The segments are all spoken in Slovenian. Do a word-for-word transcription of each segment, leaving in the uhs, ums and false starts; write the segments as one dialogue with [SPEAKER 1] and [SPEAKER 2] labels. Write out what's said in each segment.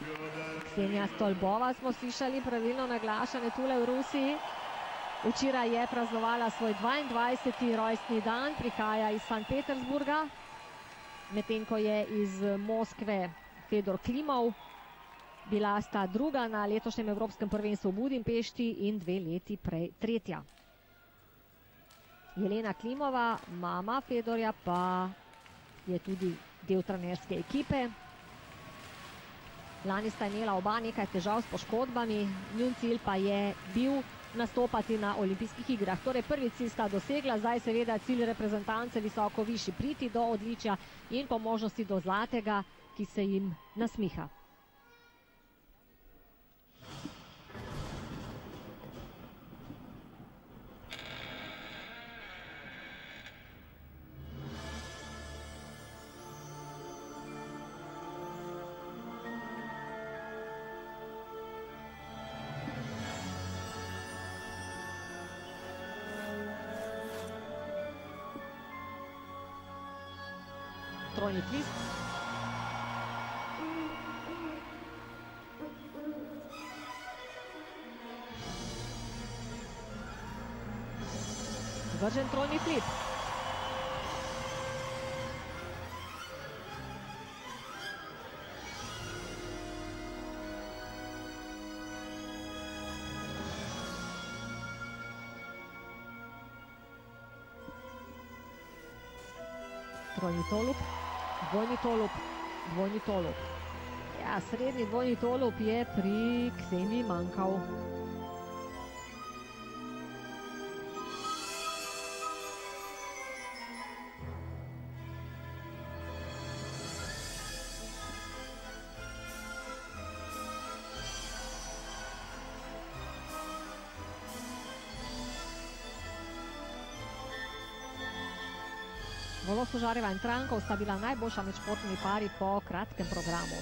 [SPEAKER 1] Ksenija Stolbova smo slišali pravilno naglašane tule v Rusiji. Včeraj je praznovala svoj dvaindvajseti rojstni dan, prihaja iz Sankt Petersburga, medtem ko je iz Moskve Fedor Klimov. Bila sta druga na letošnjem evropskem prvenstvu v Budimpešti in dve leti prej tretja. Jelena Klimova, mama Fedorja, pa je tudi del trenerske ekipe. Lani sta imela oba nekaj težav s poškodbami, njun cilj pa je bil nastopati na olimpijskih igrah. Torej prvi cilj sta dosegla, zdaj seveda cilj reprezentance visoko višji, priti do odličja in po možnosti do zlatega, ki se jim nasmiha. Trojni twist. Vržen trojni flip. Trojni tolup. Dvojni tolup, dvojni tolup. Ja, srednji dvojni tolup je pri Kseniji manjkal. Volosožarjeva in Trankov sta bila najboljša med športnimi pari po kratkem programu.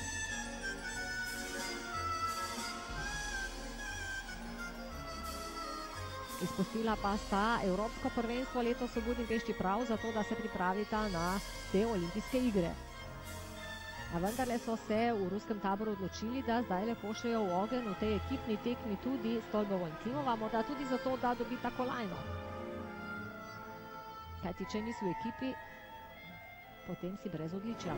[SPEAKER 1] Izpustila pa sta evropsko prvenstvo letos v Budimpešti prav zato, da se pripravita na te olimpijske igre. A vendarle so se v ruskem taboru odločili, da zdaj le pošljajo v ogenj v tej ekipni tekmi tudi Stolbovo in Klimova, morda tudi zato, da dobita kolajno. Kajti, če niso v ekipi, potem si brez odličja.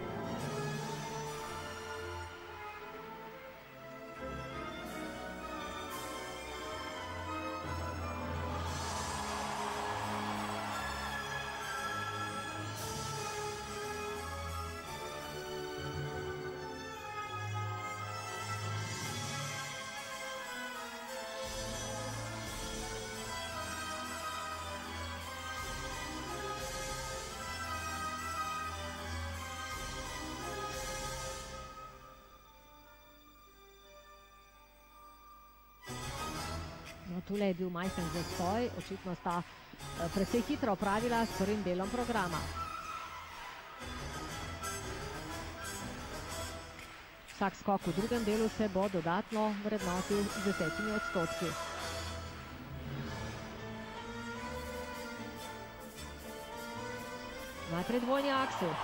[SPEAKER 1] No, tule je bil majhen zastoj, očitno sta precej hitro opravila s prvim delom programa. Vsak skok v drugem delu se bo dodatno vrednotil z desetimi odstotki. Najprej dvojni aksel.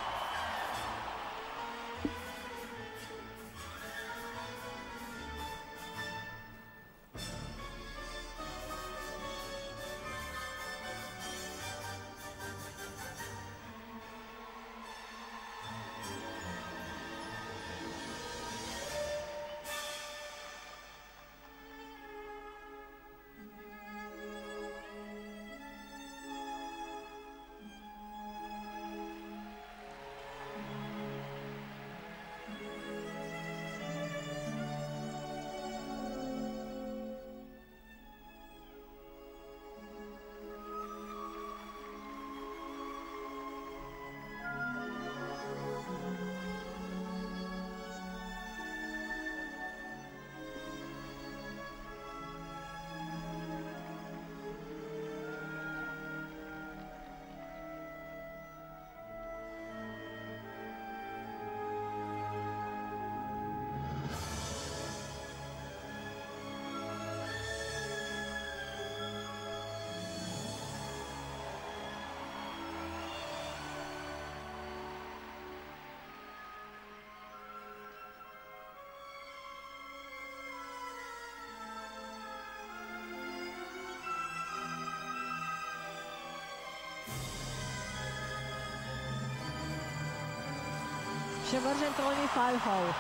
[SPEAKER 1] Še vržen trojni salhov.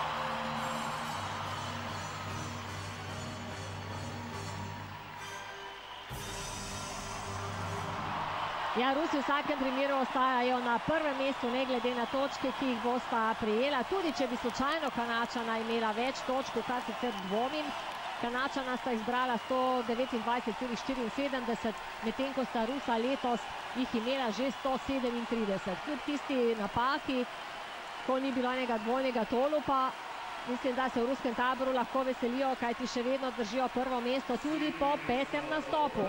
[SPEAKER 1] Ja, Rusi v vsakem primeru ostajajo na prvem mestu, ne glede na točke, ki jih bosta prijela. Tudi če bi slučajno Kanadčana imela več točk, v kar sicer dvomim. Kanadčana sta izbrala sto devetindvajset celih štiriinsedemdeset, medtem ko sta Rusa letos jih imela že sto sedemintrideset. Kljub tisti napaki, ko ni bilo enega dvojnega tolupa, mislim, da se v ruskem taboru lahko veselijo, kajti še vedno držijo prvo mesto tudi po petem nastopu.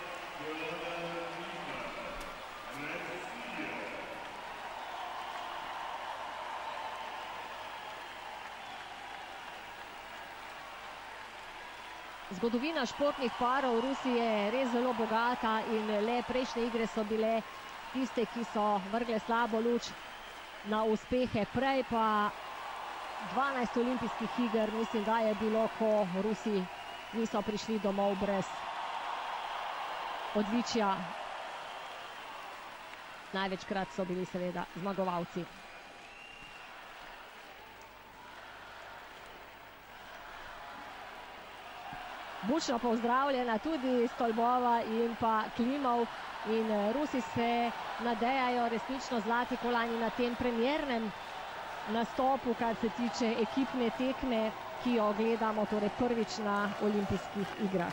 [SPEAKER 1] Zgodovina športnih parov v Rusiji je res zelo bogata in le prejšnje igre so bile tiste, ki so vrgle slabo luč na uspehe. Prej pa dvanajst olimpijskih iger, mislim, da je bilo, ko Rusi niso prišli domov brez odličja. Največkrat so bili seveda zmagovalci. Bučno pozdravljena tudi Stolbova in pa Klimov, in Rusi se nadejajo resnično zlati kolajni na tem premiernem nastopu, kar se tiče ekipne tekme, ki jo gledamo torej prvič na olimpijskih igrah.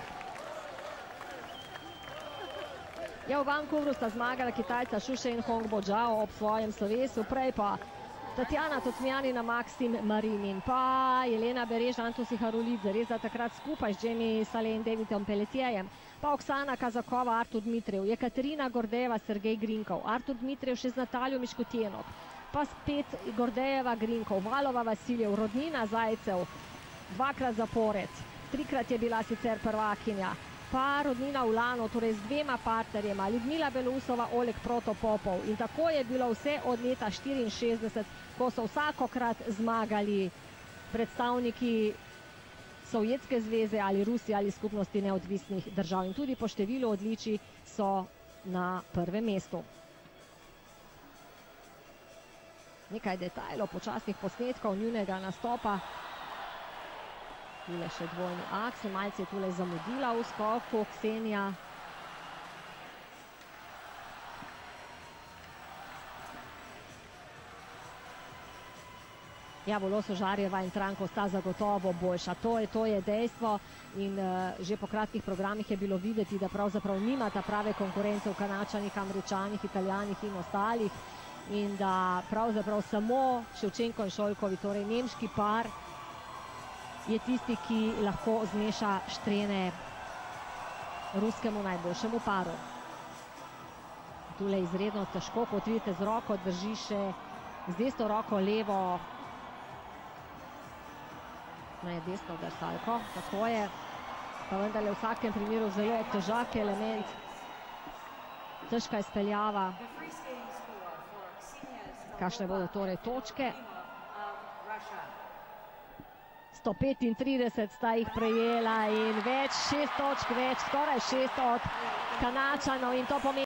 [SPEAKER 1] Ja, v Vancouveru sta zmagala Kitajca Šuše in Hongbo Zhao ob svojem slovesu, prej pa Tatjana Tocmjanina, Maksim Marinin, pa Jelena Berež, Antosi Harulidze, res da takrat skupaj s Jamie Saleh in Davidom Pelletierjem, pa Oksana Kazakova, Artur Dmitrijev, Jekaterina Gordejeva, Sergej Grinkov, Artur Dmitrijev še z Nataljo Miškotjenok, pa spet Gordejeva, Grinkov, Valova, Vasiljev, Rodnina, Zajcev, dvakrat zapored, trikrat je bila sicer prvakinja, pa Rodnina Ulano, torej z dvema partnerjema, Ljudmila Belousova, Oleg Protopopov, in tako je bilo vse od leta štiriinšestdeset, ko so vsakokrat zmagali predstavniki Sovjetske zveze ali Rusije ali skupnosti neodvisnih držav, in tudi po številu odličij so na prvem mestu. Nekaj detajlov počasnih posnetkov njunega nastopa. Tule še dvojni aks, malce je tule zamudila v skoku Ksenija. Ja, Volosožarjeva in Tranko sta zagotovo boljša, to je, to je dejstvo, in uh, že po kratkih programih je bilo videti, da pravzaprav nimata prave konkurence v Kanadčanih, Američanih, Italijanih in ostalih, in da pravzaprav samo Ševčenko in Šolkovi, torej nemški par, je tisti, ki lahko zmeša štrene ruskemu najboljšemu paru. Tule izredno težko, kot vidite, z roko drži še z desno roko levo, ne, desno drsalko, tako je, pa vendarle v vsakem primeru zelo težak element, težka izpeljava. Kakšne bodo torej točke? sto petintrideset sta jih prejela in več, šest točk več, skoraj šest od Kanadčanov, in to pomeni